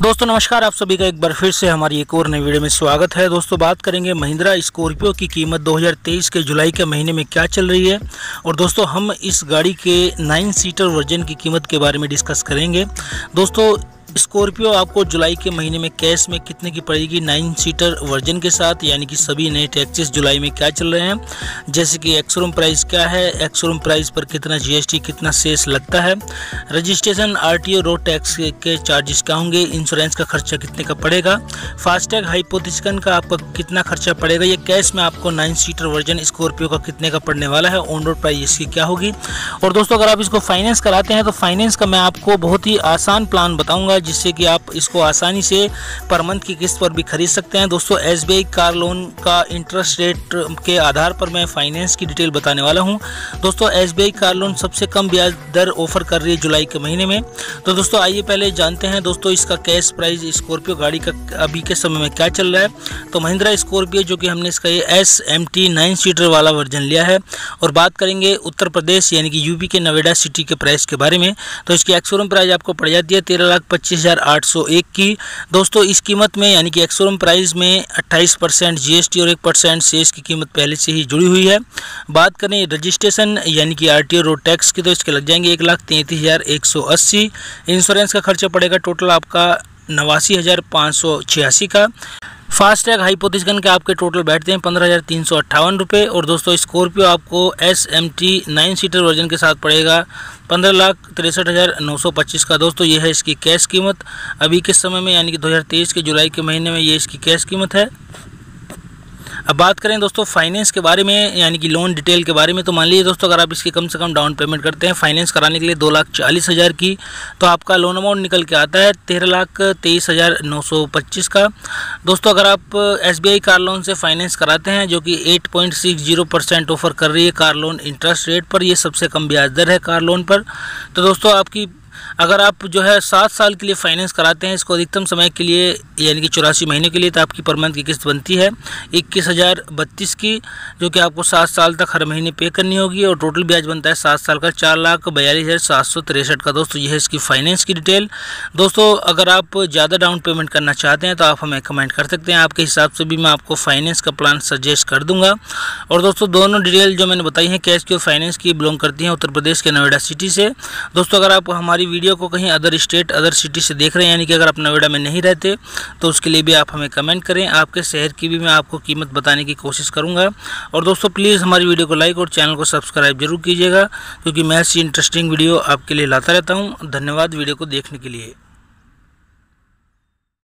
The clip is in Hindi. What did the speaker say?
दोस्तों नमस्कार, आप सभी का एक बार फिर से हमारी एक और नई वीडियो में स्वागत है। दोस्तों बात करेंगे महिंद्रा स्कॉर्पियो की कीमत 2023 के जुलाई के महीने में क्या चल रही है। और दोस्तों हम इस गाड़ी के 9 सीटर वर्जन की कीमत के बारे में डिस्कस करेंगे। दोस्तों स्कॉर्पियो आपको जुलाई के महीने में कैश में कितने की पड़ेगी 9 सीटर वर्जन के साथ, यानी कि सभी नए टैक्सेस जुलाई में क्या चल रहे हैं, जैसे कि एक्स-शोरूम प्राइस क्या है, एक्स-शोरूम प्राइस पर कितना जीएसटी कितना सेस लगता है, रजिस्ट्रेशन आरटीओ रोड टैक्स के चार्जेस क्या होंगे, इंश्योरेंस का खर्चा कितने का पड़ेगा, फास्टैग हाइपोथेटिकल का आपका कितना खर्चा पड़ेगा, ये कैश में आपको 9 सीटर वर्जन स्कॉर्पियो का कितने का पड़ने वाला है, ऑन रोड प्राइस इसकी क्या होगी। और दोस्तों अगर आप इसको फाइनेंस कराते हैं तो फाइनेंस का मैं आपको बहुत ही आसान प्लान बताऊंगा, जिससे कि आप इसको आसानी से पर मंथ की किस्त पर भी खरीद सकते हैं। दोस्तों एसबीआई कार लोन का इंटरेस्ट रेट के आधार पर मैं फाइनेंस की डिटेल बताने वाला हूं। दोस्तों एसबीआई कार लोन सबसे कम ब्याज दर ऑफर कर रही है जुलाई के महीने में। तो दोस्तों आइए पहले जानते हैं दोस्तों इसका कैश प्राइस स्कॉर्पियो गाड़ी का अभी के समय में क्या चल रहा है। तो महिंद्रा स्कॉर्पियो जो कि हमने इसका ये SMT 9 सीटर वाला वर्जन लिया है। और बात करेंगे उत्तर प्रदेश यानी कि यूपी के नोएडा सिटी के प्राइस के बारे में। तो इसकी एक्स-शोरूम प्राइस आपको पड़ जाती है 13,25,801 की। दोस्तों इस कीमत में यानी कि एक्स-शोरूम प्राइस में 28% जीएसटी और 1% सेस की कीमत पहले से ही जुड़ी हुई है। बात करें रजिस्ट्रेशन यानी कि आरटीओ रोड टैक्स की, तो इसके लग जाएंगे 1,33,180। इंश्योरेंस का खर्चा पड़ेगा टोटल आपका 89,586 का। फास्टैग हाइपोथेटिकल के आपके टोटल बैठते हैं 15,358 रुपये। और दोस्तों स्कॉर्पियो आपको SMT 9 सीटर वर्जन के साथ पड़ेगा 15,63,925 का। दोस्तों ये है इसकी कैश कीमत अभी के समय में, यानी कि 2023 के जुलाई के महीने में ये इसकी कैश कीमत है। अब बात करें दोस्तों फाइनेंस के बारे में यानी कि लोन डिटेल के बारे में। तो मान लीजिए दोस्तों अगर आप इसकी कम से कम डाउन पेमेंट करते हैं फाइनेंस कराने के लिए 2,40,000 की, तो आपका लोन अमाउंट निकल के आता है 13,23,925 का। दोस्तों अगर आप एसबीआई कार लोन से फाइनेंस कराते हैं जो कि 8.60% ऑफर कर रही है कार लोन इंटरेस्ट रेट पर, ये सबसे कम ब्याज दर है कार लोन पर। तो दोस्तों आपकी अगर आप जो है 7 साल के लिए फाइनेंस कराते हैं इसको अधिकतम समय के लिए यानी कि 84 महीने के लिए, तो आपकी पर मंथ की किस्त बनती है 21,032 की, जो कि आपको 7 साल तक हर महीने पे करनी होगी। और टोटल ब्याज बनता है 7 साल का 4,42,763 का। दोस्तों यह है इसकी फाइनेंस की डिटेल। दोस्तों अगर आप ज़्यादा डाउन पेमेंट करना चाहते हैं तो आप हमें कमेंट कर सकते हैं, आपके हिसाब से भी मैं आपको फाइनेंस का प्लान सजेस्ट कर दूंगा। और दोस्तों दोनों डिटेल जो मैंने बताई हैं कैश की और फाइनेंस की बिलोंग करती हैं उत्तर प्रदेश के नोएडा सिटी से। दोस्तों अगर आप हमारी वीडियो को कहीं अदर स्टेट अदर सिटी से देख रहे हैं, यानी कि अगर आप नोएडा में नहीं रहते तो उसके लिए भी आप हमें कमेंट करें, आपके शहर की भी मैं आपको कीमत बताने की कोशिश करूंगा। और दोस्तों प्लीज़ हमारी वीडियो को लाइक और चैनल को सब्सक्राइब जरूर कीजिएगा, क्योंकि मैं ऐसी इंटरेस्टिंग वीडियो आपके लिए लाता रहता हूं। धन्यवाद वीडियो को देखने के लिए।